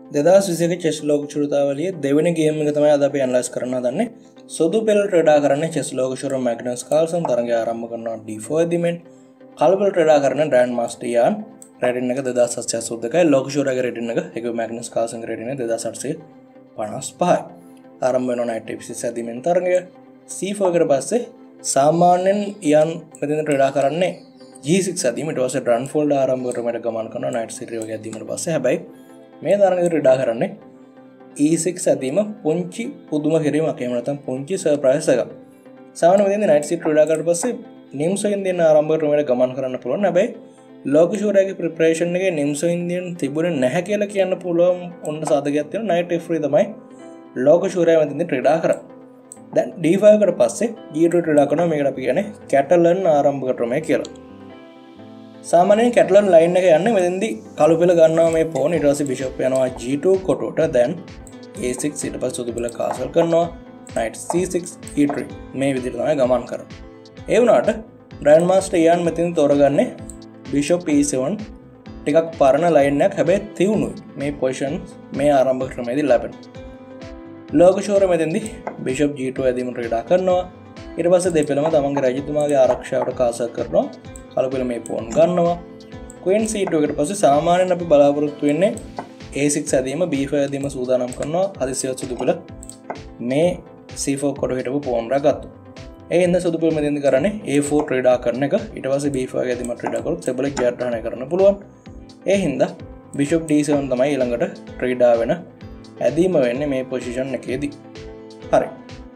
2021 chess ලෝක ශෘතාවලියේ දෙවෙනි game එක තමයි අද අපි ඇනලයිස් කරන්න හදන්නේ. සුදු පෙළ ට්‍රේඩා කරන්නේ චෙස් ලෝක ශෘත මැග්නස් කාල්සන් තරගය ආරම්භ කරනවා D4 දිමෙන්. කළු පෙළ ට්‍රේඩා කරන ග්‍රෑන්ඩ් මාස්ටර් යාන් රේටින් එක 2782යි. ලෝක ශෘතගේ රේටින් එක ඒක මැග්නස් කාල්සන්ගේ රේටින් එක 2855යි. ආරම්භ වෙනවා නයිට් F6 දිමෙන් තරගය. C4 එකට පස්සේ සාමාන්‍යයෙන් යාන් මෙතන ට්‍රේඩා කරන්නේ G6 අදීම ඊට පස්සේ රන් ෆෝල්ඩ් ආරම්භ කරමිට ගමන් කරනවා නයිට් C3 වගේ අදීමට පස්සේ. හැබැයි මේ තරගයට ක්‍රීඩා කරන්නේ E6 ඇදීම පුංචි පුදුම කිරීමක් එහෙම නැත්නම් පුංචි සර්ප්‍රයිස් එකක්. සාමාන්‍ය විදිහට නයිට් C3 ක්‍රීඩා කරලා පස්සේ නිම්සෙන් දෙන ආරම්භ ක්‍රමයට ගමන් කරන්න පුළුවන්. හැබැයි ලෝක ශූරයාගේ ප්‍රිපරේෂන් එකේ නිම්සෙන් දෙන තිබුණේ නැහැ කියලා කියන්න පුළුවන් ඔන්න සාධකයක් තියෙනවා. නයිට් F3 තමයි ලෝක ශූරයා මෙතෙන්දී ක්‍රීඩා කරන්නේ. දැන් D5 එකට පස්සේ G2 ක්‍රීඩා කරනවා. මේකට අපි කියන්නේ කැටලන් ආරම්භ ක්‍රමය කියලා. සාමාන්‍යයෙන් කැටලන් ලයින් එක යන්නේ මෙතෙන්දී කළු පෙළ ගන්නවා මේ පෝන් ඊට පස්සේ බිෂප් යනවා G2 කොටුවට දැන් A6 ඊට පස්සේ සුදු පෙළ කාසල් කරනවා knight C6 E3 මේ විදිහට තමයි ගමන් කරන්නේ. ඒ වුණාට ග්‍රෑන්ඩ් මාස්ටර් යාන් මෙතෙන් තෝරගන්නේ බිෂප් E7 ටිකක් පරණ ලයින් එකක් හැබැයි තියුණුයි මේ පොසිෂන් මේ ආරම්භ ක්‍රමයේදී ලැබෙන. ලෝක ශූර මෙතෙන්දී බිෂප් G2 ඇදීම ක්‍රීඩා කරනවා. ඊට පස්සේ දෙපෙළම තමන්ගේ රජතුමාගේ ආරක්ෂාවට කාසල් කරනවා. කළු පෙළ මේ පෝන් ගන්නවා. Queen C2 එකට පස්සේ සාමාන්‍යයෙන් අපි බලාපොරොත්තු වෙන්නේ A6 ඇදීම B5 ඇදීම සූදානම් කරනවා. හදිසියවත් සුදු පෙළ මේ C4 කොට හිටපු පෝන් රගත්තු. ඒ ඉන්න සුදු පෙළ මෙතෙන්ද කරන්නේ A4 ක්‍රීඩා කරන එක. ඊට පස්සේ B5 ඇදීම ක්‍රීඩා කරොත් සෙබලෙක් ජයග්‍රහණය කරන්න පුළුවන්. ඒ හින්දා bishop D7 තමයි ඊළඟට ක්‍රීඩා වෙන ඇදීම වෙන්නේ මේ පොසිෂන් එකේදී. හරි.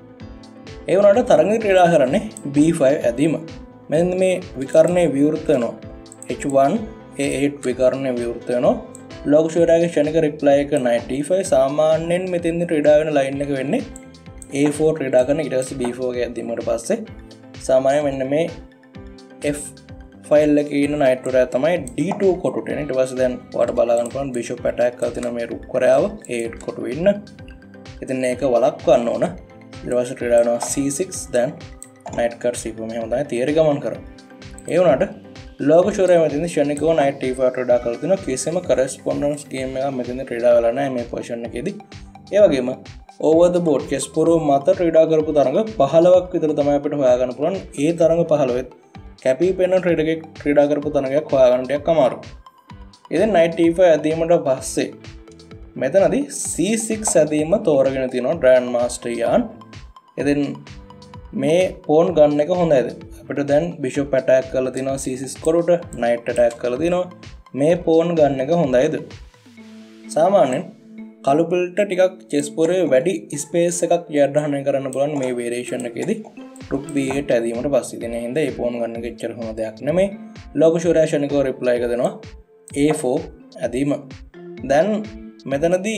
ඒ වුණාට තරඟ ක්‍රීඩා කරන්නේ B5 ඇදීම. මෙන්න මේ විකරණය විවෘත වෙනවා. H1 A8 විකරණය විවෘත වෙනවා. ලෝක ශූරයාගේ ක්ෂණික රිප්ලයි එක knight D5 සාමාන්‍යයෙන් මෙතෙන්ද ක්‍රීඩා වෙන ලයින් එක වෙන්නේ A4 ක්‍රීඩා කරන ඊට පස්සේ B4 ගේ ඇදීමකට පස්සේ සාමාන්‍යයෙන් මෙන්න මේ F ෆයිල් එකේ ඉන්න knight වරයා තමයි D2 කොටුට එන්නේ. ඊට පස්සේ දැන් ඔයාලට බලා ගන්න පුළුවන් bishop attack කරලා තියෙන මේ රුක් වරයාව A8 කොටුවේ ඉන්න. ඉතින් මේක වළක්වන්න ඕන. ඊට පස්සේ ක්‍රීඩා වෙනවා C6 දැන් knight card C4 මෙහෙම තමයි තියරි ගමන් කරන්නේ. ඒ වුණාට ලෝක ශූරයා මෙතන ෂණිකව knight T5 ක්‍රීඩා කරලා තිනවා. කිසිම correspondence game එකක් මෙතන ක්‍රීඩා වෙලා නැහැ මේ පොසිෂන් එකේදී. ඒ වගේම over the board chess පුරව මත ක්‍රීඩා කරපු තරඟ 15ක් විතර තමයි අපිට හොයාගන්න පුළුවන්. ඒ තරඟ 15ෙත් කැපී පෙනෙන ට්‍රේඩර් එකෙක් ක්‍රීඩා කරපු තරඟයක් හොයාගන්න ටිකක් අමාරුයි. ඉතින් knight T5 ඇදීමට පස්සේ මෙතනදී C6 ඇදීම තෝරගෙන තිනවා ග්‍රෑන්ඩ් මාස්ටර් යාන්. ඉතින් මේ පෝන් ගන්න එක හොඳයිද? අපිට දැන් බිෂප් ඇටැක් කරලා තිනවා C6 කොටුට, knight ඇටැක් කරලා තිනවා. මේ පෝන් ගන්න එක හොඳයිද? සාමාන්‍යයෙන් කළු පෙළට ටිකක් චෙස් පොරේ වැඩි ස්පේස් එකක් ජයග්‍රහණය කරන්න පුළුවන් මේ වේරියේෂන් එකේදී. රුක් B8 ඇදීමට පස්සේ ඉතින් එහෙනම් මේ පෝන් ගන්න එක එච්චර හොඳ දෙයක් නෙමෙයි. ලෝක ශූරයා ෂණිකව රිප්ලයි එක දෙනවා A4 ඇදීම. දැන් මෙතනදී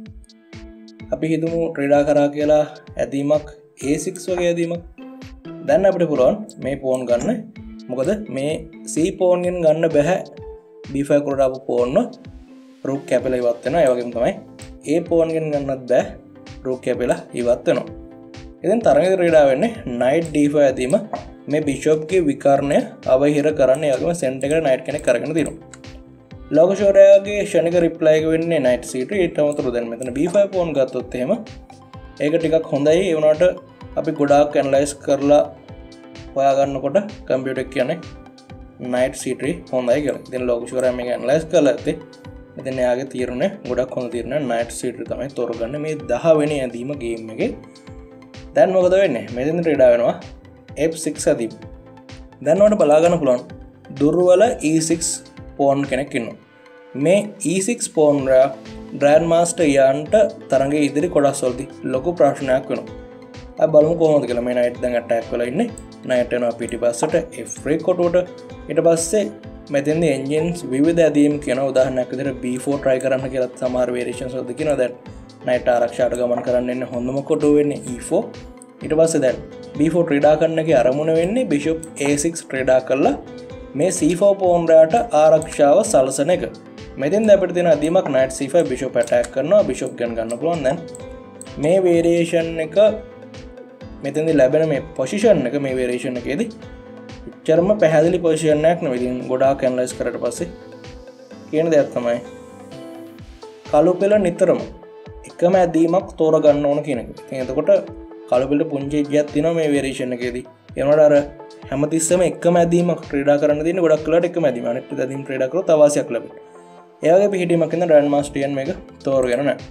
අපි හිතමු ක්‍රීඩා කරා කියලා ඇදීමක් A6 වගේ ඇදීමක්. දැන් අපිට පුළුවන් මේ පෝන් ගන්න. මොකද මේ C පෝන් ගෙන් ගන්න බෑ. B5 කට ආපු පෝන් රුක් කැපෙලා ඉවත් වෙනවා. ඒ වගේම තමයි A පෝන් ගෙන් ගන්නත් බෑ. රුක් කැපෙලා ඉවත් වෙනවා. ඉතින් තරඟේ ක්‍රීඩා වෙන්නේ knight D5 ඇදීම. මේ bishop ගේ විකර්ණය අවහිර කරන්න. ඒ වගේම සෙන්ටර් එකට knight කෙනෙක් අරගෙන දිනවා. ලෝක ශූරයාගේ ක්ෂණික රිප්ලයි එක වෙන්නේ knight C3 ඊට අමතරව දැන් මෙතන B5 පෝන් ගත්තොත් එහෙම ඒක ටිකක් හොඳයි. ඒ වුණාට අපි ගොඩාක් ඇනලයිස් කරලා හොයාගන්නකොට කම්පියුටර් එක කියන්නේ knight C3 හොඳයි කියලා. ඉතින් ලෝක ශූරයා මේක ඇනලයිස් කරලා ඇත්තේ. ඉතින් එයාගේ තීරණය ගොඩක් හොඳ තීරණයක්. knight C3 තමයි තෝරගන්නේ මේ 10 වෙනි ඇදීම ගේම් එකේ. දැන් මොකද වෙන්නේ? මෙතන ක්‍රීඩා වෙනවා F6 ඇදීම. දැන් ඔයාලට බලා ගන්න පුළුවන් දුර්වල E6 පෝන් කෙනෙක් ඉන්නවා. මේ E6 පෝන් රා ග්‍රෑන්ඩ් මාස්ටර් යාන්ට තරඟයේ ඉදිරි කොටස් වලදී ලොකු ප්‍රශ්නයක් වෙනවා. අපි බලමු කොහොමද කියලා. මේ knight දැන් ඇටැක් වෙලා ඉන්නේ. knight යනවා පිටිපස්සට F3 කොටුවට. ඊට පස්සේ මෙතෙන්දී engines විවිධ ඇදීම් කියන උදාහරණයක් විදිහට B4 try කරන්න කියලා සමහර variations වලදී කියනවා. දැන් knight ආරක්ෂාවට ගමන් කරන්න ඉන්නේ හොඳම කොටුව වෙන්නේ E4. ඊට පස්සේ දැන් B4 ක්‍රීඩා කරන එකේ අරමුණ වෙන්නේ bishop A6 ක්‍රීඩා කරලා මේ C4 පෝන් රාට ආරක්ෂාව සලසන එක. මෙතෙන්ද අපිට තියෙන අදීමක් knight C5 bishop attack කරනවා. bishop ගෙන් ගන්න පුළුවන්. දැන් මේ variation එක මෙතෙන්දී ලැබෙන මේ position එක මේ variation එකේදී එච්චරම පැහැදිලි position එකක් නෙවෙයි. ඉතින් ගොඩාක් ඇනලයිස් කරලා පස්සේ කියන දෙයක් තමයි කළු පෙළ නිතරම එකම ඇදීමක් තෝරගන්න ඕන කියන එක. ඉතින් එතකොට කළු පෙළ පුංචි එජ්ජයක් තියෙනවා මේ වේරියේෂන් එකේදී. ඒනොට අර හැමතිස්සම එකම ඇදීමක් ක්‍රීඩා කරන්න තියෙන ගොඩක් වෙලාවට එකම ඇදීම. අනිත් ඇදීම් ක්‍රීඩා කරොත් අවාසියක් ලැබෙනවා. ඒ වගේ පිහිටීමක් ඉඳන් ග්‍රෑන්ඩ් මාස්ටර් මේක තෝරගෙන නැහැ.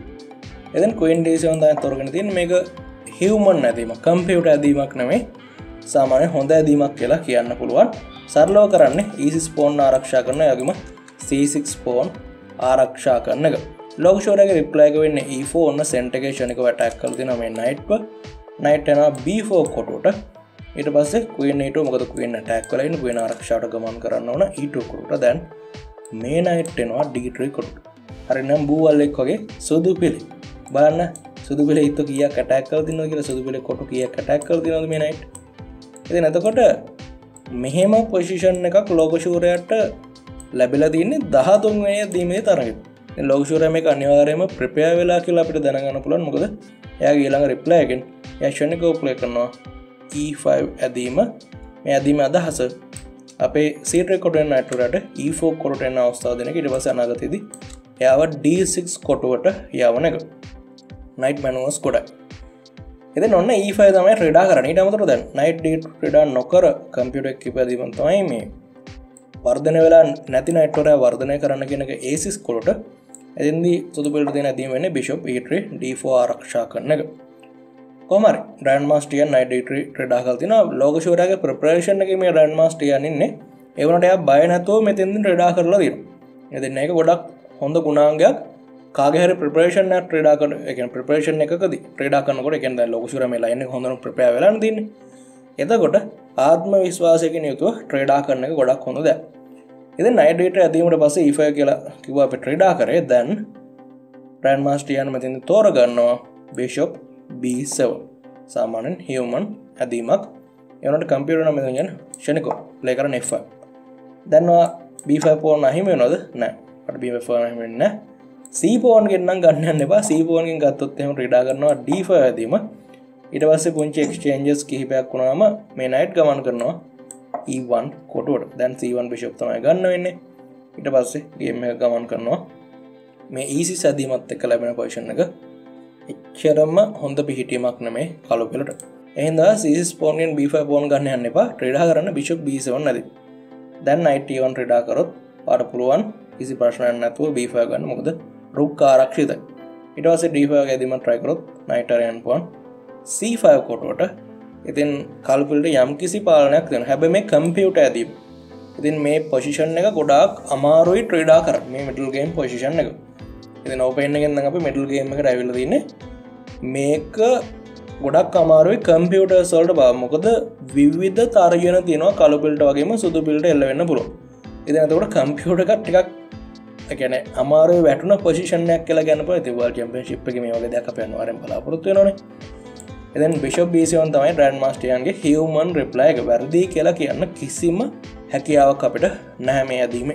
එතෙන් Queen D7 තමයි තෝරගෙන තියෙන්නේ. මේක හියුමන් ඇදීමක්, කම්පියුටර් ඇදීමක් නෙමෙයි. සාමාන්‍ය හොඳ ඇදීමක් කියලා කියන්න පුළුවන්. සරලව කරන්නේ E6 pawn ආරක්ෂා කරන යගිම C6 pawn ආරක්ෂා කරන එක. ලෝක ෂෝරගේ රිප්ලයි එක වෙන්නේ E4 ඔන්න සෙන්ටර් එකේ ෂණිකව ඇටැක් කරලා තිනවා මේ knight ව. knight යනවා B4 කොටුවට. ඊට පස්සේ queen e2 මොකද queen attack කරලා ඉන්න queen ආරක්ෂාවට ගමන් කරන්න ඕන e2 කොටුවට. දැන් මේ knight එනවා d3 කොටුවට. හරි නම් බූවල්ෙක් වගේ සුදු පිළි. බලන්න සුදු පිළි හිත කීයක් attack කරලා තිනවද කියලා සුදු පිළි කොටු කීයක් attack කරලා තිනවද මේ knight. ඉතින් එතකොට මෙහෙම පොසිෂන් එකක් ලෝක ෂූරයාට ලැබිලා තියෙන්නේ 13 වෙනි දීමේ තරගෙ. ඉතින් ලෝක ෂූරයා මේක අනිවාර්යයෙන්ම ප්‍රිපෙයාර් වෙලා කියලා අපිට දැනගන්න පුළුවන්. මොකද එයාගේ ඊළඟ රිප්ලයි එකෙන් එයා ෂණිකව ප්ලේ කරනවා E5 ඇදීම. මේ ඇදීම අදහස අපේ C3 කොටුවෙන් නයිට්‍රෝරට E4 කොටුවට එන අවස්ථාව දෙන එක. ඊට පස්සේ අනාගතයේදී එයාව D6 කොටුවට යවන එක. knight maneuvers කොටයි. ඉතින් ඔන්න E5 තමයි ක්‍රීඩා කරන්නේ. ඊට අමතරව දැන් knight D2 ක්‍රීඩා නොකර කම්පියුටර් එක ඉපදීම තමයි මේ වර්ධනය වෙලා නැති නයිට්‍රෝරයා වර්ධනය කරන්න කියන එක A6 කොටුවට. එදින්දී සුදු පිළට තියෙන ඇදීම වෙන්නේ bishop E3 D4 ආරක්ෂා කරන එක. කොහමරි ග්‍රෑන්ඩ් මාස්ටර් knight D3 ක්‍රීඩා කරලා තිනවා. ලෝක ෂෝරයාගේ ප්‍රෙපරේෂන් එකේ මේ ග්‍රෑන්ඩ් මාස්ටර් ඉන්නේ. ඒ වුණාට එයා බය නැතුව මෙතෙන්දී ක්‍රීඩා කරලා තියෙනවා. එදින් මේක ගොඩක් හොඳ ගුණාංගයක්. කාගේ හරි ප්‍රෙපරේෂන් එකක් ක්‍රීඩා කරන ඒ කියන්නේ ප්‍රෙපරේෂන් එකකදී ක්‍රීඩා කරනකොට ඒ කියන්නේ දැන් ලෝක ෂූරයා මේ ලයින් එක හොඳට ප්‍රෙපෙයාර් වෙලා නැතිනේ. එතකොට ආත්ම විශ්වාසයකින් යුතුව ක්‍රීඩා කරන එක ගොඩක් හොඳ දෙයක්. ඉතින් knight D3 ඇදීමට පස්සේ E5 කියලා කිව්වා අපි ක්‍රීඩා කරේ. දැන් ග්‍රෑන්ඩ් මාස්ටර් යන මෙතෙන් තෝරගන්නවා bishop B7. සාමාන්‍යයෙන් හියුමන් ඇදීමක්. ඒ වුණාට කම්පියුටර් නම් මෙතන යන ෂණිකව ප්ලේ කරන F5. දැන් B5 pawn අහිමි වෙනවද? නැහැ. අපිට B5 අහිමි වෙන්නේ නැහැ. C pawn ගෙන් නම් ගන්න යන්න එපා. C pawn ගෙන් ගත්තොත් එහෙම ක්‍රීඩා කරනවා D5 ඇදීම. ඊට පස්සේ පුංචි එක්ස්චේන්ජස් කිහිපයක් වුණාම මේ knight ගමන් කරනවා E1 කොටුවට. දැන් C1 bishop තමයි ගන්න වෙන්නේ. ඊට පස්සේ ගේම් එක ගමන් කරනවා මේ E6 ඇදීමත් එක්ක ලැබෙන පොසිෂන් එක එච්චරම හොඳ පිහිටීමක් නෙමෙයි කළු පෙළට. එහෙනම් C6 pawn ගෙන් B5 pawn ගන්න යන්න එපා. ක්‍රීඩා කරන්න bishop B7 ඇදී. දැන් knight E1 ක්‍රීඩා කරොත් පාට පුළුවන් කිසි ප්‍රශ්නයක් නැතුව B5 ගන්න. මොකද රුක් ආරක්ෂිතයි. ඊට පස්සේ D5 ඇදීම try කරොත් knight අරයන් pawn C5 කොටුවට. ඉතින් කළු පෙළට යම් කිසි පාලනයක් දෙනවා. හැබැයි මේ කම්පියුටර් ඇදීම. ඉතින් මේ පොසිෂන් එක ගොඩාක් අමාරුයි ක්‍රීඩා කරන්න. මේ මිඩල් ගේම් පොසිෂන් එක. ඉතින් ඕපන් එකෙන් නම් අපි මිඩල් ගේම් එකට ඇවිල්ලා තින්නේ. මේක ගොඩක් අමාරුයි කම්පියුටර්ස් වලට බා. මොකද විවිධ තර්ජන තියෙනවා කළු පෙළට වගේම සුදු පෙළට එල්ල වෙන්න පුළුවන්. ඉතින් එතකොට කම්පියුටර් එකක් ටිකක් ඒ කියන්නේ අමාරුයි වැටුණ පොසිෂන් එකක් කියලා කියන්න පුළුවන්. ඉතින් වර්ල්ඩ් චැම්පියන්ෂිප් එකේ මේ වගේ දෙයක් අපි අනිවාර්යෙන් බලාපොරොත්තු වෙනවනේ. එතෙන් bishop B7 තමයි ග්‍රෑන්ඩ් මාස්ටර් යන්ගේ හියුමන් රිප්ලයි එක. වැරදි කියලා කියන්න කිසිම හැකියාවක් අපිට නැහැ මේ ඇදීමේ.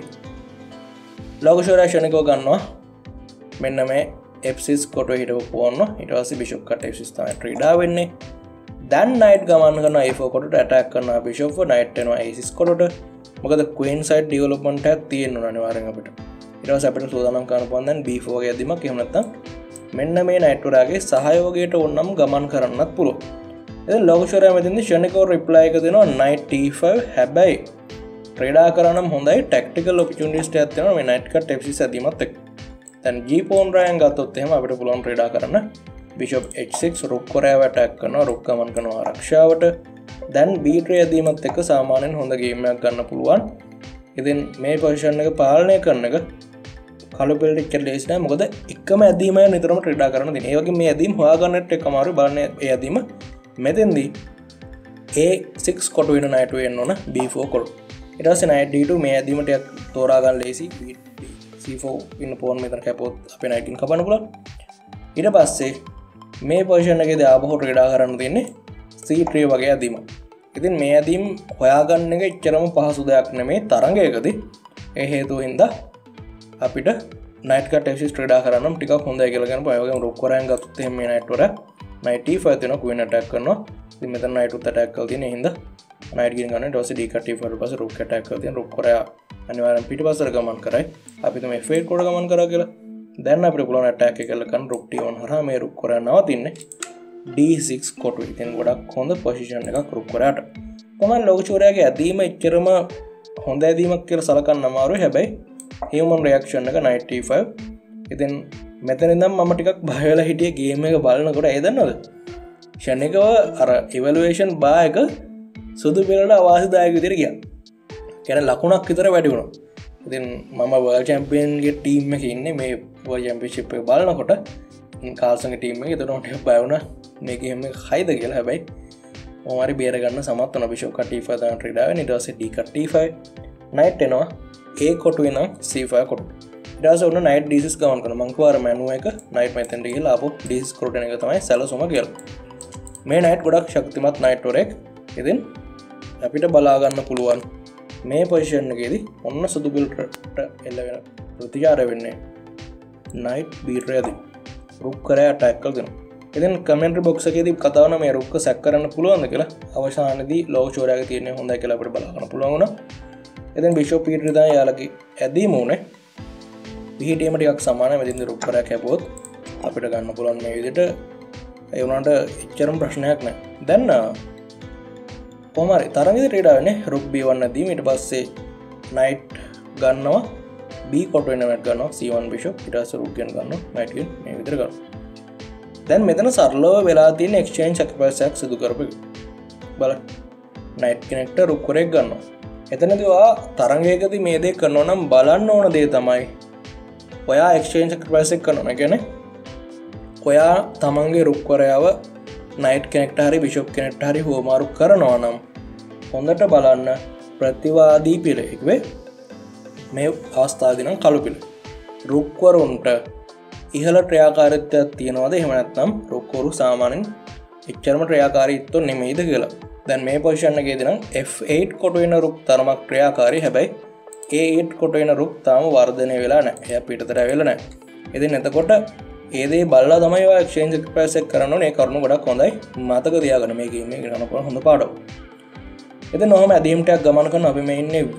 ලෝක ෂෝරයා ෂණිකව ගන්නවා මෙන්න මේ F6 කොටුවේ හිටපු pawn ව. ඊට පස්සේ bishop cut F6 තමයි ක්‍රීඩා වෙන්නේ. දැන් knight ගමන් කරනවා A4 කොටුවට ඇටැක් කරනවා bishop ව. knight එනවා A6 කොටුවට. මොකද queen side development එකක් තියෙන්න ඕන අනිවාර්යෙන් අපිට. ඊට පස්සේ අපිට සූදානම් කරන්න පුළුවන් දැන් B4 වගේ ඇදීමක්. එහෙම නැත්නම් මෙන්න මේ නයිට්‍රෝරාගේ සහයෝගයට ඕනනම් ගමන් කරන්නත් පුළුවන්. ඉතින් ලෝක ෂෝරයා මෙතෙන්දී ෂණිකව රිප්ලයි එක දෙනවා knight T5. හැබැයි ක්‍රීඩා කරනම් හොඳයි ටැක්ටිකල් ඔපචුනිටිස් ටිකක් තියෙනවා මේ knight cut F6 ඇදීමත් එක්ක. දැන් G pawn රයන් ගත්තොත් එහෙම අපිට පුළුවන් ක්‍රීඩා කරන්න bishop H6 රුක් කොරයාව ඇටැක් කරනවා. රුක් ගමන් කරනවා ආරක්ෂාවට. දැන් B3 ඇදීමත් එක්ක සාමාන්‍යයෙන් හොඳ ගේම් එකක් ගන්න පුළුවන්. ඉතින් මේ පොසිෂන් එක පාලනය කරන එක කළු පෙළට එච්චර ලේසි නෑ. මොකද එකම ඇදීමයි නිතරම ක්‍රීඩා කරන්න තියෙන්නේ. ඒ වගේ මේ ඇදීම් හොයාගන්නත් එක්ක අමාරුයි. බලන්න ඒ ඇදීම මෙතෙන්දී A6 කොටු වෙන knight වෙන්න ඕන B4 කොටු. ඊට පස්සේ knight D2 මේ ඇදීම ටිකක් තෝරා ගන්න ලේසි. C4 ඉන්න pawn මෙතන කැපුවොත් අපේ knight එක කපන්න පුළුවන්. ඊට පස්සේ මේ පොසිෂන් එකේදී ආපහු ක්‍රීඩා කරන්න තියෙන්නේ C3 වගේ ඇදීමක්. ඉතින් මේ ඇදීම් හොයාගන්න එක එච්චරම පහසු දෙයක් නෙමෙයි තරඟයකදී. ඒ හේතුව හින්දා අපිට knight cut F6 ක්‍රීඩා කරනම් ටිකක් හොඳයි කියලා කියනවා. ඒ වගේම රුක් කොරයන් ගත්තොත් එහෙම මේ knight වල knight T5 දෙනවා queen attack කරනවා. ඉතින් මෙතන knight උත් attack කරලා තියෙන හින්දා knight ගින් ගන්න ඊට පස්සේ d cut T5 ඊට පස්සේ රුක් attack කරලා තියෙන රුක් කොරයා අනිවාර්යෙන් පිටිපස්සට ගමන් කරයි. අපි තමයි F8 කොට ගමන් කරා කියලා. දැන් අපිට පුළුවන් ඇටැක් එක කරලා රුක් D1 හරහා මේ රුක් කරා නවතින්නේ D6 කොටුව. ඉතින් ගොඩක් හොඳ පොසිෂන් එකක් රුක් කරාට. තමයි ලෝකචෝරයාගේ ඇදීම එච්චරම හොඳ ඇදීමක් කියලා සලකන්න අමාරුයි. හැබැයි human reaction එක 95. ඉතින් මෙතන ඉඳන් මම ටිකක් බය වෙලා හිටියේ ගේම් එක බලනකොට. ඒ දන්නවද? ෂණිකව අර ඉවැලුවේෂන් බා එක සුදු පෙළට අවාසිදායක විදිහට ගියා. කියන්නේ ලකුණක් විතර වැඩි වුණා. ඉතින් මම වර්ල්ඩ් චැම්පියන්ගේ ටීම් එකේ ඉන්නේ මේ වර්ල්ඩ් චැම්පියන්ෂිප් එක බලනකොට කාල්සන්ගේ ටීම් එක. ඒතකොට ටිකක් බය වුණා මේ ගේම් එක හයිද කියලා. හැබැයි මොමාරි බේර ගන්න සමත් වුණා. බිෂොප් කට E5 තමයි ට්‍රේඩ් ආවේ. ඊට පස්සේ D කට E5 නයිට් එනවා. A කොටුවේ නම් C5 කොටුව. ඊට පස්සේ උන්න නයිට් D6 ගමන් කරනවා. මං කිව්වා අර මැනුව එක නයිට් මෙතෙන්ට ගිහලා ආපහු D6 කොටුව එක තමයි සැලසුම කියලා. මේ නයිට් ගොඩක් ශක්තිමත් නයිට් වරෙක්. ඉතින් අපිට බලා ගන්න පුළුවන් මේ පොසිෂන් එකේදී ඔන්න සුදු පිළට එල්ල වෙන ප්‍රතිචාර වෙන්නේ නයිට් B3 යදී රුක් කරේ අටැක් කරගෙන. ඉතින් කමෙන්ටරි බොක්ස් එකේදී කතා වුණා මේ රුක්ක සැක් කරන්න පුළුවන්ද කියලා. අවසානයේදී ලෝකචෝරයාගේ තියෙන හොඳයි කියලා අපිට බලා ගන්න පුළුවන් වුණා. ඉතින් බිෂොප් B3 තමයි යාලගේ ඇදීම උනේ. B-ටීම ටිකක් සමානයි. මෙදින්ද රුක් කරා කැපුවොත් අපිට ගන්න පුළුවන් මේ විදිහට. ඒ වුණාට එච්චරම ප්‍රශ්නයක් නැහැ. දැන් කොහමරි තරංගිත ට්‍රේඩ් ආවනේ රුක් B1 නැදීම. ඊට පස්සේ නයිට් ගන්නවා B කොටු වෙන නයිට් ගන්නවා C1 බිෂොප්. ඊට පස්සේ රුක් ගෙන ගන්නවා නයිට් ගෙන මේ විදිහට ගන්නවා. දැන් මෙතන සරලව වෙලා තියෙන එක්ස්චේන්ජ් සැක්‍රිෆයිස් එකක් සිදු කරපු එක. බලන්න නයිට් කෙනෙක්ට රුක් කරේක් ගන්නවා. එතනදී ඔයා තරංගයකදී මේ දේ කරනවා නම් බලන්න ඕන දේ තමයි ඔයා එක්ස්චේන්ජ් සැක්‍රිෆයිස් එක කරනවා. ඒ කියන්නේ ඔයා තමන්ගේ රුක් කරයාව නයිට් කෙනෙක්ට හරි බිෂොප් කෙනෙක්ට හරි හුවමාරු කරනවා නම් හොඳට බලන්න ප්‍රතිවාදී පිළෙක් වේ මේ අවස්ථාවේදී නම් කළු පිළ. රුක්වරුන්ට ඉහළ ක්‍රියාකාරීත්වයක් තියනවාද එහෙම නැත්නම් රුක්වරු සාමාන්‍යයෙන් එච්චරම ක්‍රියාකාරීත්වෝ නෙමෙයිද කියලා. දැන් මේ පොසිෂන් එකේදී නම් F8 කොටු වෙන රුක් තරමක් ක්‍රියාකාරී. හැබැයි A8 කොටු වෙන රුක් තාම වර්ධනය වෙලා නැහැ. එයා පිටතට ඇවිල්ලා නැහැ. ඉතින් එතකොට ඒ දේ බලලා තමයි ඔය එක්ස්චේන්ජ් සැක්‍රිෆයිස් එක කරන්න ඕනේ. ඒ කරුණු ගොඩක් හොඳයි. මතක තියාගන්න මේ ගේම් එක ගන්න පුළුවන් හොඳ පාඩම. ඉතින් ඔහම ඇදීම් ටැග් ගමන් කරන අපි මේ ඉන්නේ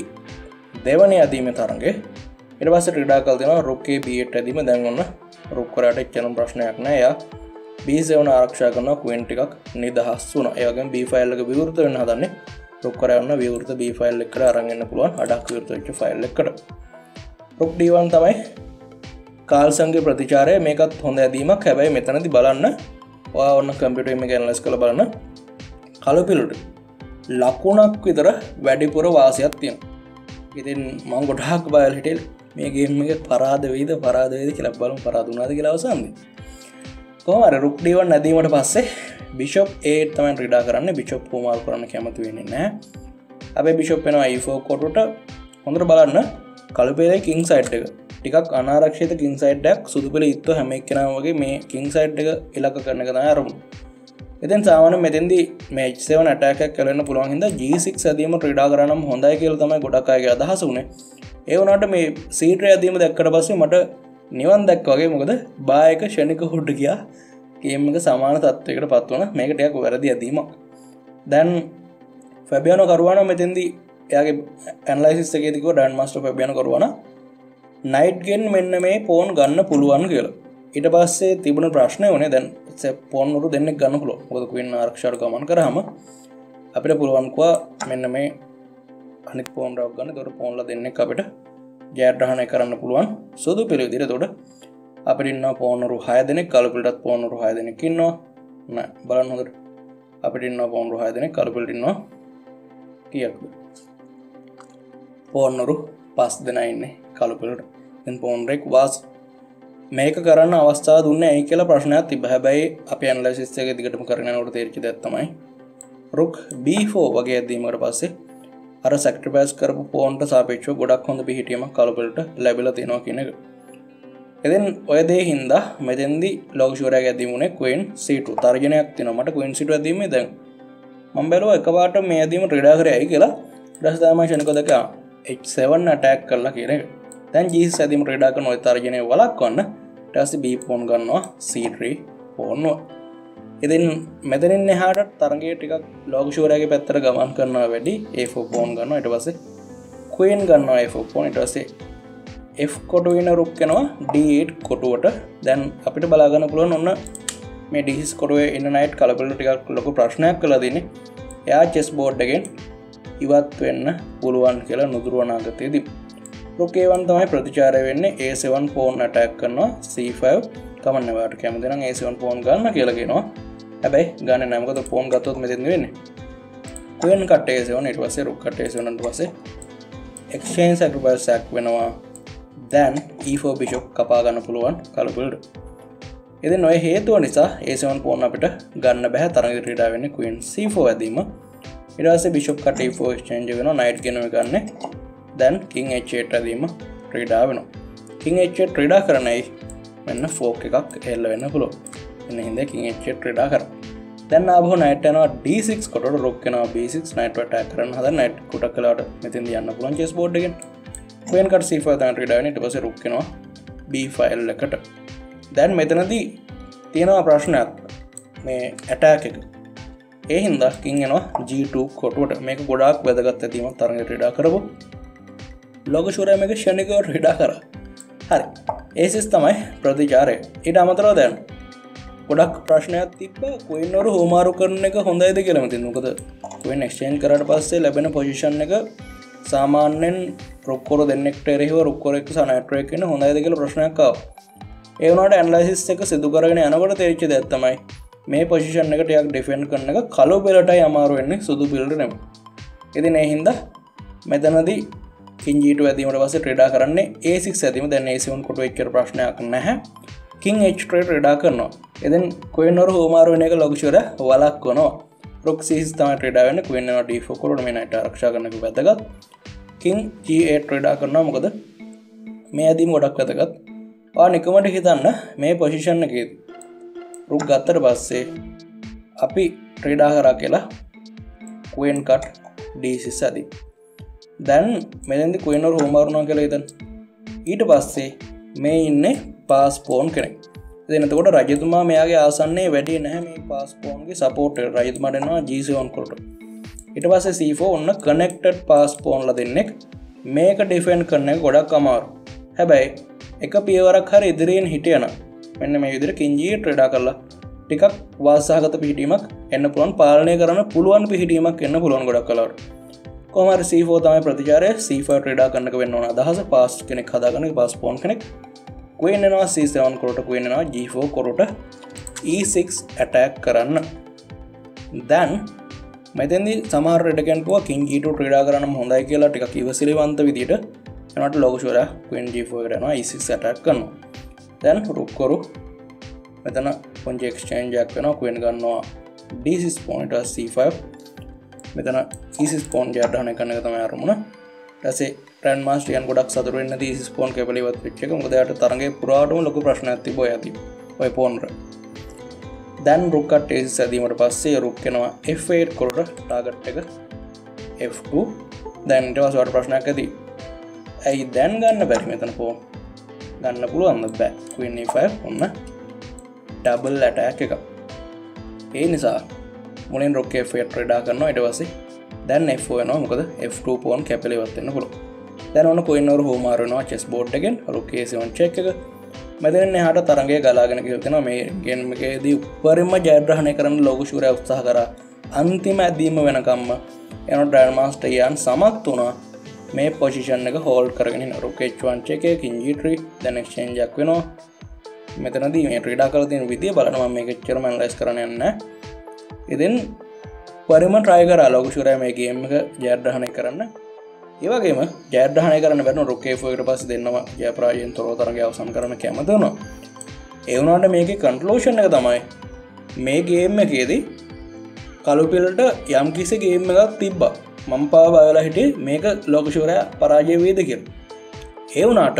22 වෙනි ඇදීමේ තරඟේ. ඊට පස්සේ ට්‍රේඩ් ආකල් දෙනවා රුක් B8 ඇදීම. දැන් ඔන්න රුක් කරාට එච්චරම ප්‍රශ්නයක් නැහැ. එයා B7 ආරක්ෂා කරනවා. ක්වීන් ටිකක් නිදහස් වුණා. ඒ වගේම B ෆයිල් එක විවෘත වෙන්න හදන්නේ. රුක් කරා යන විවෘත B ෆයිල් එකට අරන් එන්න පුළුවන්. අඩක් විවෘත වෙච්ච ෆයිල් එකකට. රුක් D1 තමයි කාල්සන්ගේ ප්‍රතිචාරය. මේකත් හොඳ ඇදීමක්. හැබැයි මෙතනදී බලන්න ඔයා ඔන්න කම්පියුටර් එකෙන් ඇනලයිස් කරලා බලන්න කළු පිළට ලකුණක් විතර වැඩිපුර වාසියක් තියෙනවා. ඉතින් මම ගොඩාක් බයල් හිටියේ මේ ගේම් එක පරාද වෙයිද කියලා බලමු. පරාද වුණාද කියලා අවසානයේ. කොහොම හරි රුක් D1 නැදීමට පස්සේ බිෂොප් A8 තමයි රීඩා කරන්නේ. බිෂොප් කොමාල් කරන්න කැමති වෙන්නේ නැහැ. හැබැයි බිෂොප් එනවා E4 කොටුට. හොඳට බලන්න කළු පිළේ කිං සයිඩ් එක ටිකක් අනාරක්ෂිත කිං සයිඩ් එකක්. සුදු පිළ ඉත්තු හැම එක්කෙනාම වගේ මේ කිං සයිඩ් එක ඉලක්ක කරන එක තමයි අරමුණ. ඉතින් සාමාන්‍යයෙන් මෙතෙන්දී මේ H7 අටැක් එකක් කරන්න පුළුවන් හින්දා G6 ඇදීම රීඩා කරනම හොඳයි කියලා තමයි ගොඩක් අයගේ අදහස උනේ. ඒ වුණාට මේ C3 ඇදීම දැක්කට පස්සේ මට නිවන් දැක්ක වගේ. මොකද බා එක ෂණික හොඩ ගියා. ගේම් එක සමාන තත්ත්වයකට පත් වුණා. මේක ටිකක් වැරදි ඇදීමක්. දැන් ෆැබියානෝ කරුවානෝ මෙතෙන්දී එයාගේ ඇනලයිසිස් එකේදී කිව්වා ඩන් මාස්ටර් ෆැබියානෝ කරුවානෝ නයිට් ගෙන් මෙන්න මේ පෝන් ගන්න පුළුවන් කියලා. ඊට පස්සේ තිබුණ ප්‍රශ්නය වුණේ දැන් පෝන් වරු දෙන්නෙක් ගන්න පුළුවන්. මොකද ක්වීන් ආරක්ෂාවට ගමන් කරාම අපිට පුළුවන් කවා මෙන්න මේ අනිත් පෝන් රව් ගන්න. ඒතකොට පෝන්ලා දෙන්නෙක් අපිට ජයග්‍රහණය කරන්න පුළුවන් සුදු පිළ විදිහට. ඒතකොට අපිට ඉන්නවා පෝන් වරු 6 දෙනෙක්. කළු පිළටත් පෝන් වරු 6 දෙනෙක් ඉන්නවා. නෑ බලන්න හොඳට. අපිට ඉන්නවා පෝන් වරු 6 දෙනෙක්. කළු පිළට ඉන්නවා කීයක්ද? පෝන් වරු 5 දෙනා ඉන්නේ කළු පිළට. දැන් පෝන් රෙක් වාස් මේක කරන්න අවස්ථාව දුන්නේ ඇයි කියලා ප්‍රශ්නයක් තිබ්බා. හැබැයි අපි ඇනලයිසිස් එක දිගටම කරගෙන යනකොට තේරිච්ච දෙයක් තමයි රුක් B4 වගේ ඇදීමකට පස්සේ අර සැක්‍රිෆයිස් කරපු පෝන්ට සාපේක්ෂව ගොඩක් හොඳ පිහිටීමක් කළු පිළට ලැබිලා තියෙනවා කියන එක. ඉතින් ඔය දේ හින්දා මෙතෙන්දී ලෝකෂෝරයාගේ ඇදීම උනේ ක්වීන් C2 තර්ජනයක් තියෙනවා. මට ක්වීන් C2 ඇදීමේ දැන් මම බැලුවා එකපාරට මේ ඇදීම රීඩා කරේ ඇයි කියලා. ඊට පස්සේ තමයි ෂණිකව දැක්කා H7 අටැක් කරලා කියන එක. දැන් G6 ඇදීම රීඩා කරන ඔය තර්ජනය වළක්වන්න ඊට පස්සේ B පෝන් ගන්නවා C3 පෝන්. ඉතින් මෙතනින් එහාට තරඟයේ ටිකක් ලෝකෂෝරයාගේ පැත්තට ගමන් කරනවා වැඩි. A4 පෝන් ගන්නවා. ඊට පස්සේ ක්වීන් ගන්නවා A4 පෝන්. ඊට පස්සේ F කොටු වෙන රුක් වෙනවා D8 කොටුවට. දැන් අපිට බලා ගන්න පුළුවන් ඔන්න මේ D6 කොටුවේ ඉන්න නයිට් කලබල ටිකක් ලොකු ප්‍රශ්නයක් කළා දෙන්නේ. එයා චෙස් බෝඩ් එකෙන් ඉවත් වෙන්න පුළුවන් කියලා නුදුරු අනාගතයේදී. රුක් A1 තමයි ප්‍රතිචාරය වෙන්නේ. A7 pawn attack කරනවා. C5 කමන්න වාට කැමති නම් A7 pawn ගන්න කියලා කියනවා. හැබැයි ගන්න නැහැ. මොකද pawn ගත්තොත් මෙතෙන් වෙන්නේ. queen cut A7 ඊට පස්සේ රුක් cut A7 ඊට පස්සේ exchange sacrifice sack වෙනවා. then E4 bishop කපා ගන්න පුළුවන් කලබලට. ඉතින් ඔය හේතුව නිසා A7 pawn අපිට ගන්න බෑ. තරඟ ක්‍රීඩා වෙන්නේ queen C4 ඇදීම. ඊට පස්සේ bishop cut E4 exchange වෙනවා. knight ගෙනව ගන්න. then king H8 ඇදීම ක්‍රීඩා වෙනවා. king H8 ක්‍රීඩා කරන්නයි මෙන්න fork එකක් එල්ල වෙන්න පුළුවන්. එන්න හින්දා king H8 ක්‍රීඩා කරා. දැන් ආපහු knight යනවා D6 කොටට rook යනවා B6 knight attack කරන්න හදන knight කොටක් කළාට මෙතෙන් යන්න පුළුවන් chess board එකෙන්. queen cut C5 තමයි ක්‍රීඩා වෙන්නේ. ඊට පස්සේ rook යනවා B file එකට. දැන් මෙතනදී තියෙනවා ප්‍රශ්නයක් මේ attack එක. ඒ හින්දා king යනවා G2 කොටුවට. මේක ගොඩාක් වැදගත් ඇදීමක් තරඟ ක්‍රීඩා කරපො. ලෝක ශූරයා මේක ෂණිකව ක්‍රීඩා කරා. හරි. ඒසිස් තමයි ප්‍රතිචාරය. ඊට අමතරව දැන් ගොඩක් ප්‍රශ්නයක් තිබ්බා queen වරු හෝමාරු කරන එක හොඳයිද කියලා මතින්. මොකද queen exchange කරාට පස්සේ ලැබෙන position එක සාමාන්‍යයෙන් rook වරු දෙන්නෙක්ට එරෙහිව rook වරු එක්ක knight එක ඉන්න හොඳයිද කියලා ප්‍රශ්නයක් ආවා. ඒ වුණාට analysis එක සිදු කරගෙන යනකොට තේරිච්ච දෙයක් තමයි මේ position එක ටිකක් defend කරන එක කළු බෙලටයි අමාරු වෙන්නේ සුදු බෙලට නෙමෙයි. ඉතින් ඒ හින්දා මෙතනදී king G2 ඇදීමට පස්සේ ක්‍රීඩා කරන්නේ A6 ඇදීම. දැන් A7 කොටු එච්චර ප්‍රශ්නයක් නැහැ. king H3 ක්‍රීඩා කරනවා. ඉතින් queen වරු හෝමාරු වෙන එක ලොකු ෂුවර් වලක්වනවා. rook C6 තමයි ක්‍රීඩා වෙන්නේ. queen යනවා D4 කොටුවට මේ knight ආරක්ෂා කරන්න එක වැදගත්. king G8 ක්‍රීඩා කරනවා. මොකද මේ ඇදීම ගොඩක් වැදගත්. නිකමට හිතන්න මේ පොසිෂන් එකේ රුක් ගත්තට පස්සේ අපි ක්‍රීඩා කරා කියලා queen cut D6 ඇදී. දැන් මෙතෙන්දි queen වරු හෝමාරුනවා කියලා හිතන්න. ඊට පස්සේ මේ ඉන්නේ pass pawn කෙනෙක්. ඉතින් එතකොට රජතුමා මෙයාගේ ආසන්නයේ වැඩි නැහැ මේ pass pawn ගේ support එක. රජතුමාට එනවා G7 කොට. ඊට පස්සේ C4 ඔන්න connected pass pawn ලා දෙන්නෙක්. මේක defend කරන එක ගොඩක් අමාරු. හැබැයි එක පියවරක් හරි ඉදිරියෙන් හිටියන මෙන්න මේ විදිහට king G8 ක්‍රීඩා කරලා ටිකක් වාසසහගත පිහිටීමක් එන්න පුළුවන්. පාලනය කරන්න පුළුවන් පිහිටීමක් එන්න පුළුවන් ගොඩක් කලාවට. කොහොම හරි C4 තමයි ප්‍රතිචාරය. C5 ක්‍රීඩා කරන්නක වෙන්න ඕන අදහස. pass කෙනෙක් හදාගන්න pass pawn කෙනෙක්. queen එනවා C7 කොරට. queen එනවා G4 කොරට E6 attack කරන්න. දැන් මෙතෙන්දී සමහර රෙඩකන් කිව්වා king G2 ක්‍රීඩා කරන්න හොඳයි කියලා ටිකක් ඉවසිලිවන්ත විදිහට. එනට ලෝක ශූරයා queen G4 එකට යනවා E6 attack කරනවා. දැන් rook කරු මෙතන පොන්චි exchange එකක් වෙනවා. queen ගන්නවා D6 pawn ඊට C5 මෙතන E6 pawn ජයග්‍රහණය කරන එක තමයි අරමුණ. ඊට පස්සේ grand master යන ගොඩක් සතුටු වෙන්න D6 pawn කැපල ඉවත් වෙච්ච එක. මොකද එයාට තරඟේ පුරාටම ලොකු ප්‍රශ්නයක් තිබ්බා යති ඔය pawn වල. දැන් rook cut A6 ඇදීමට පස්සේ rook එනවා F8 කරට target එක F2. දැන් ඊට පස්සේ වට ප්‍රශ්නයක් ඇති. ඇයි දැන් ගන්න බැරි මෙතන pawn ගන්න පුළුවන්ද? බෑ. queen E5 ඔන්න double attack එක. ඒ නිසා මුලින් rook F8 ක්‍රීඩා කරනවා. ඊට පස්සේ දැන් F4 වෙනවා. මොකද F2 pawn කැපල ඉවත් වෙන්න පුළුවන්. දැන් ඔන්න queen වරු හෝමාරු වෙනවා chess board එකෙන්. rook A7 check එක. මෙතන එහාට තරඟය ගලාගෙන ගිහින් තියෙනවා. මේ game එකේදී උපරිම ජයග්‍රහණය කරන්න ලෝක ශූරයා උත්සාහ කරා. අන්තිම ඇදීම වෙනකම්ම එනවා grand master යන් සමත් වුණා. මේ පොසිෂන් එක හෝල්ඩ් කරගෙන ඉන්න. rook H1 check එක king G3 දැන් exchange එකක් වෙනවා. මෙතනදී මේ ක්‍රීඩා කරලා තියෙන විදිය බලන්න මම මේක එච්චරම ඇනලයිස් කරන්න යන්නේ නැහැ. ඉතින් පරිම try කරා ලෝක ශූරයා මේ game එක ජයග්‍රහණය කරන්න. ඒ වගේම ජයග්‍රහණය කරන්න බැරි rook A4 එකට පස්සේ දෙන්නම ජයපරාජයෙන් තොරව තරගය අවසන් කරන්න කැමති වුණා. ඒ වුණාට මේකේ conclusion එක තමයි මේ game එකේදී කළු පිළට යම් කිසි game එකක් තිබ්බා. මම පාව බලලා හිටියේ මේක ලෝක ශූරයා පරාජය වේද කියලා. ඒ වුණාට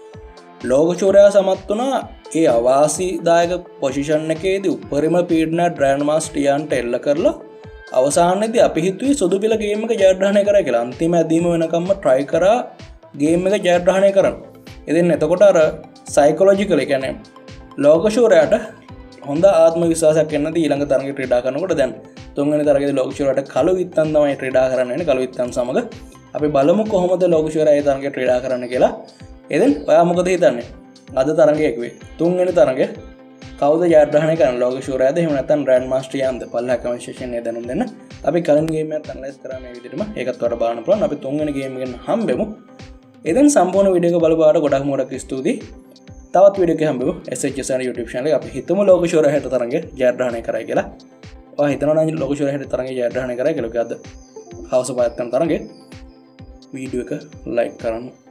ලෝක ශූරයා සමත් වුණා ඒ අවාසිදායක පොසිෂන් එකේදී උපරිම පීඩන ග්‍රෑන්ඩ් මාස්ටර් ටියන්ට එල්ල කරලා අවසානයේදී අපි හිතුවේ සුදු පිළ ගේම් එක ජයග්‍රහණය කරා කියලා. අන්තිම ඇදීම වෙනකම්ම try කරා ගේම් එක ජයග්‍රහණය කරන්න. ඉතින් එතකොට අර සයිකොලොජිකලි කියන්නේ ලෝක ශූරයාට හොඳ ආත්ම විශ්වාසයක් එන්නද ඊළඟ තරගයේ ක්‍රීඩා කරනකොට. දැන් තුන්වෙනි තරගයේදී ලෝක ශූරයාට කළු විත්තන් තමයි ක්‍රීඩා කරන්න වෙන්නේ. කළු විත්තන් සමග අපි බලමු කොහොමද ලෝක ශූරයා ඒ තරගයේ ක්‍රීඩා කරන්න කියලා. එදන් ඔයා මොකද හිතන්නේ අද තරගයෙක්වේ තුන්ගෙන තරග කවද ජාර්හණ කන ලෝක ශූරයද හමනතන් රෑන් මස්ට්‍රියන්ද පල්ල කමශේෂණය දැනුම් දෙන්න අපි කලින්ගේම තන්ලස් කරන විදිරම එකත්වට බාන පුලන් අපි තුන්ගෙනගේමගෙන් හම්බෙමු එදන් සම්පූර්ණ විඩියක බලපාට ගොඩක් මෝඩක් ස්තුති තවත් විඩියක හම්බ SHSන YouTube channel අපි හිතම ලෝක ශූර හට තරග ජාර්හණය කරයි කියලා හිතන ලෝක ශූර හට තරග ජාර්හණය කර කලකද හවස පාත්තන් තරගේ වීඩුව එක ලයික් කරන්න